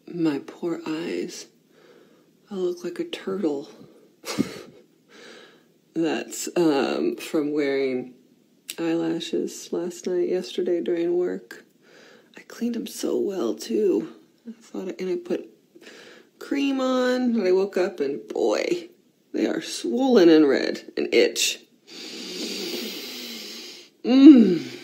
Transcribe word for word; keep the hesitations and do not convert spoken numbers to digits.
My poor eyes. I look like a turtle. That's um, from wearing eyelashes last night, yesterday during work. I cleaned them so well too. I thought, I, and I put cream on, and I woke up and boy, they are swollen and red and itch. Mmm.